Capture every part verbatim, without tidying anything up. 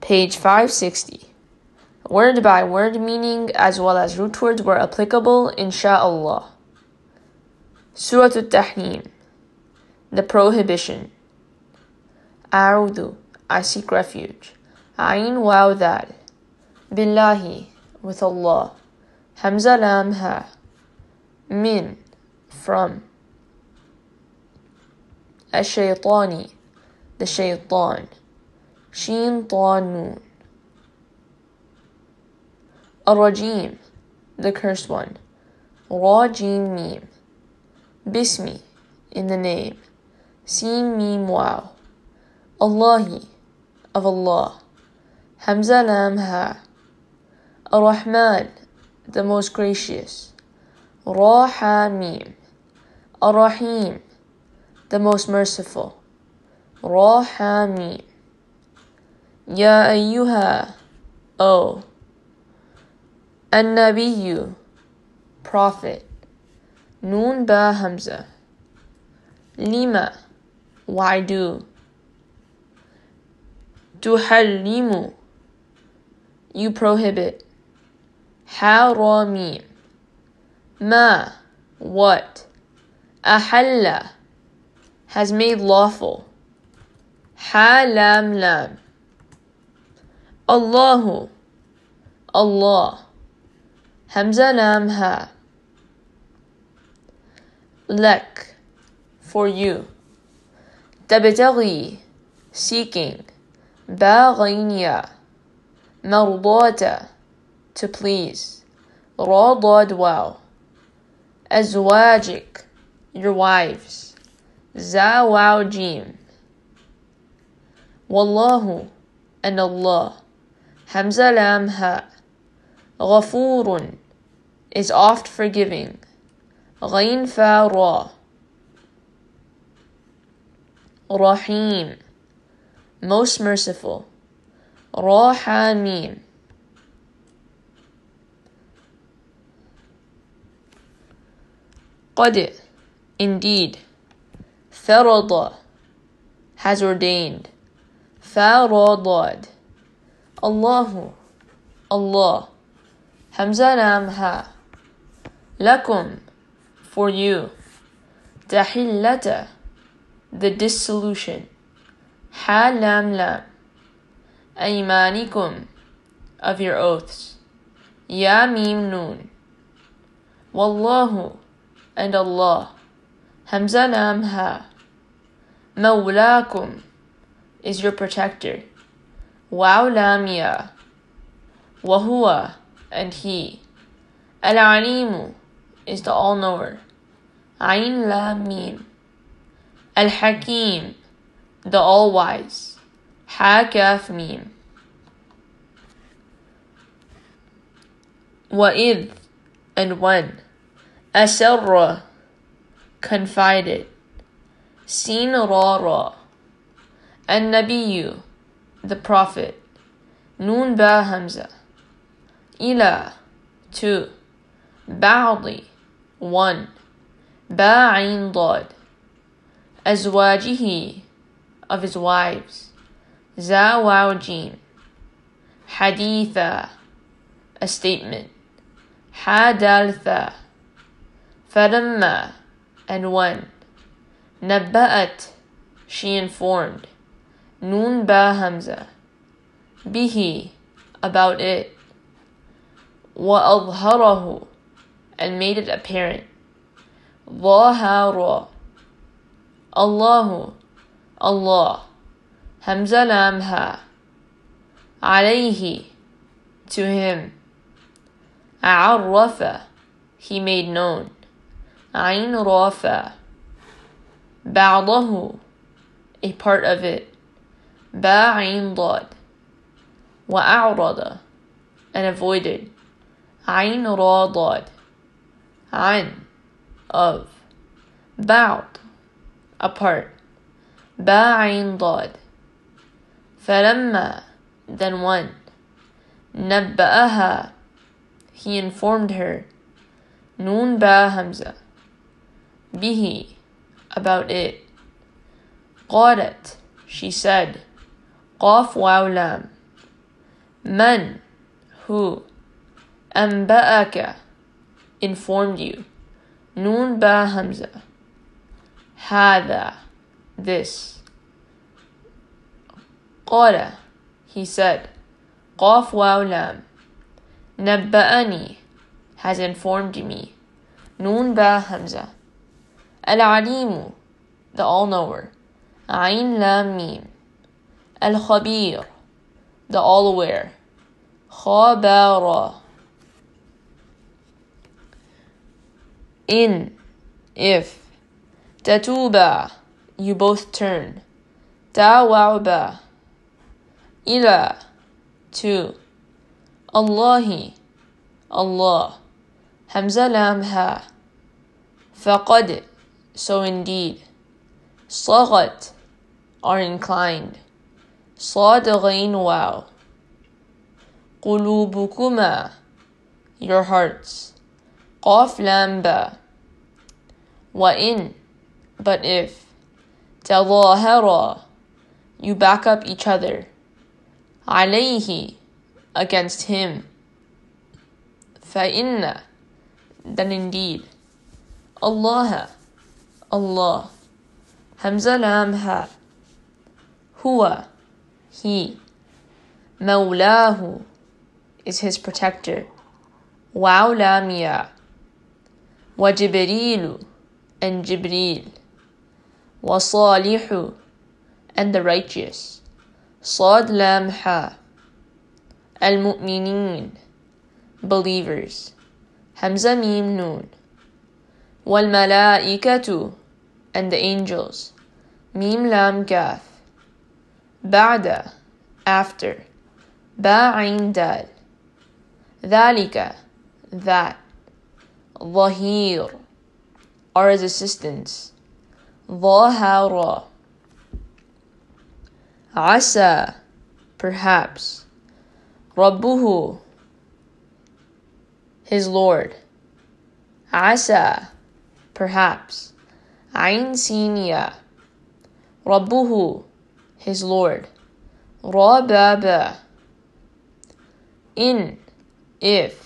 Page five sixty. Word by word meaning as well as root words were applicable, insha'Allah. Surah Al-Tahrim, the prohibition. A'udhu, I seek refuge. Ayn waw dal. Billahi, with Allah. Hamza lam ha. Min, from. Ash-shaytani, the shaytan. Sheen ta noon. Ar-rajim, the cursed one. Ra jim mim. Bismi, in the name. Sin mim waw. Allahi, of Allah. Hamza lam ha. Ar-Rahman, the most gracious. Ra ha mim. Ar-Rahim, the most merciful. Ra ha mim. Ya ayyuha, O. An-Nabiyyu, prophet. Noon ba hamza. Lima, why do. Tuhallimu, you prohibit. Haramim, ma, what. Ahalla, has made lawful. Ha lam lam. Allahu, Allah. Hamza lam ha. Lek, for you. Tabtaghi, seeking. Baghiniya, mardata, to please. Radad waw. Azwajik, your wives. Za waw jim. Wallahu, and Allah. Hamza lam ha. Ghafurun, is oft forgiving. Ghain fa ra. Rahim, most merciful. Ra ha mim. Qad, indeed. Farada, has ordained. Faradad. Allahu, Allah. Hamza lam ha. Lakum, for you. Tahillata, the dissolution. Ha lam lam. Aymanikum, of your oaths. Ya mim noon. Wallahu, and Allah. Hamza lam ha. Mawlakum, is your protector. Waw lam ya. Wahuwa, and he. Al-alimu, is the all-knower. Ayn lam mim. Al-hakim, the all-wise. Ha kaf mim. Wa'idh, and when. Asarra, confided. Sin ra ra. An-nabiyyu, the prophet. Noon ba hamza. Ila, to. Ba'di, one. Ba'in dad. Azwajihi, of his wives. Za waw jim. Haditha, a statement. Hadaltha, falamma, and when. Nabba'at, she informed. Noon ba hamza. Bihi, about it. Wa adharahu, and made it apparent. Dhahara. Allahu, Allah. Hamza lam ha. Alayhi, to him. A'arrafa, he made known. Ayn rafa. Ba'dahu, a part of it. Ba'in dad. Wa'a'rada, and avoided. Ayn ra dad. An, of. Ba'd, a part. Ba'in dad. Falamma, then when. Nabba'aha, he informed her. Noon ba hamza. Bihi, about it. Qalat, she said. Qaf waw lam. Man, who, أنبأك, informed you. Noon ba hamza. هذا, this. قال, he said. قاف واو لام. نبأني, has informed me. Noon ba hamza. العليم, the all-knower. عين لام ميم. الخبير, the all-aware. خبر. In, if. تتوبا, you both turn. تاوعبا. إلى, to. الله, Allah. Hamza lam ha. فقد, so indeed. صغت, are inclined. صاد غين واو. قلوبكما, your hearts. قاف لام با. وإن, but if. تظاهرا, you back up each other. عليه, against him. فإن, then indeed. Allah, Allah. Hamza lam ha. Huwa, he. Mawlahu, is his protector. Waw lam ya. Wa Jibrilu, and Jibril. Wa Salihu, and the righteous. Sad lam ha. Al-mu'mineen, believers. Hamza mim noon. Wal malaikatu, and the angels. Mim lam kaf. Ba'da, after. Ba'in dal. Dhalika, that. Dhahir, are his assistants. Dhahara. Asa, perhaps. Rabbuhu, his Lord. Asa, perhaps. Ain sin ya. Rabbuhu, his Lord. Rababa. In, if.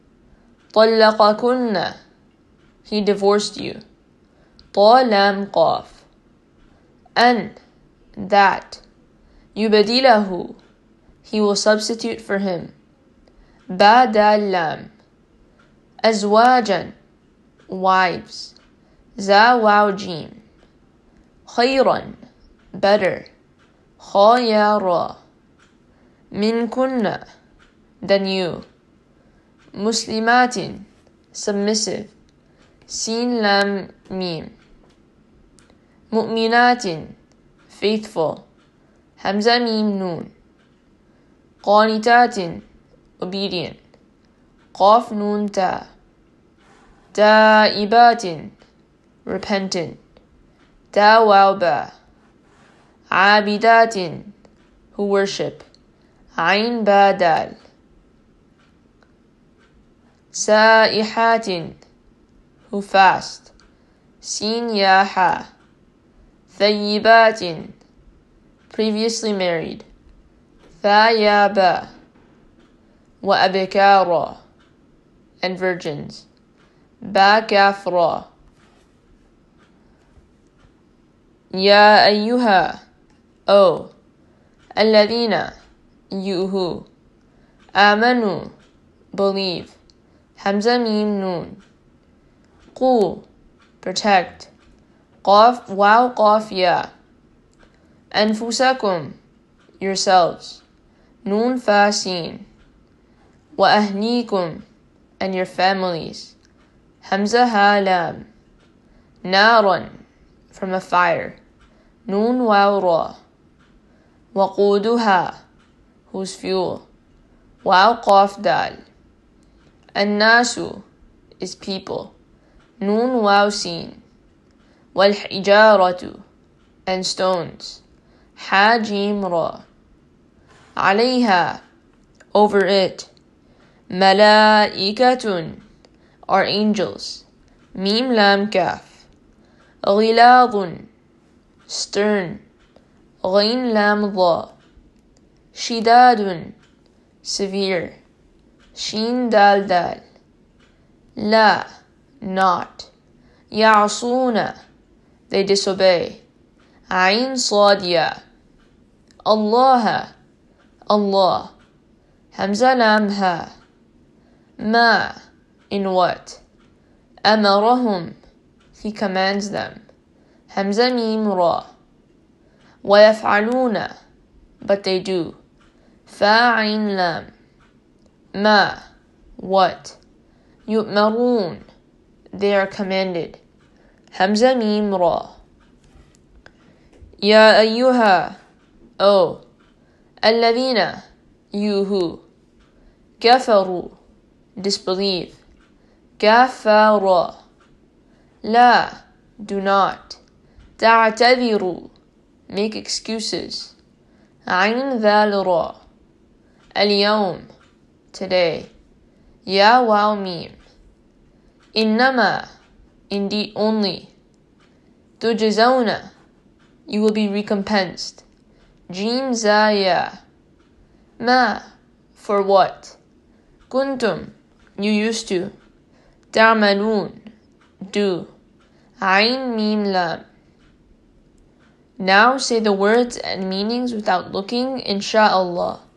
طلقكن, he divorced you. طالام قاف. An, that. يبدله, he will substitute for him. Badal lam. أزواجا, wives. za waw jim. خيرا, better. خيارا. منكن, than you. Muslimatin, submissive. Sin lam mim. Mu'minatin, faithful. Hamza mim noon. Qanitatin, obedient. Qaf noon ta. Ta'ibatin, repentant. Tawaba. Abidatin, who worship. Ain badal. Sa'ihatin, who fast. Sin yaha. Thayyibatin, previously married. Thayaba. Wa abikara, and virgins. Bakafra. Ya ayyuha, O. Alladhina, you who. Amanu, believe. Hamza mim noon. Qu, protect. Qaf waw qaf ya. Anfusakum, yourselves. Noon fa sin. Wa ahlikum, and your families. Hamza ha lam. Naran, from a fire. Noon waw ra. Waquduha, whose fuel. Waw qaf dal. An-nasu, is people. Noon waw sin. Wal hijaratu, and stones. Ha jim ra. Alayha, over it. Malaikatun, are angels. Mim lam kaf. Ghiladun, stern. Ghain lam dha. Shidadun, severe. Shin dal dal. La, not. Ya'asuna, they disobey. Ain Sadia. Allah, Allah. Hamza lam ha. Ma, in what? Amarahum, he commands them. Hamza mim ra. وَيَفْعَلُونَ, but they do. Fa'in lam. Ma, what? يُؤْمَرُونَ, they are commanded. Hamza mim ra. Ya ayyuha, oh. Alladhina, you who. Kafaru, disbelieve. Kafara, la, do not. Ta'tadiru, make excuses. Ain dhal ra. Al-yawm, today. Ya waw mim. Innama, indeed only. Tujzawna, you will be recompensed. Jim zaya. Ma, for what? Kuntum, you used to. Ta'malun, do. Ain mim lam. Now say the words and meanings without looking, insha'Allah.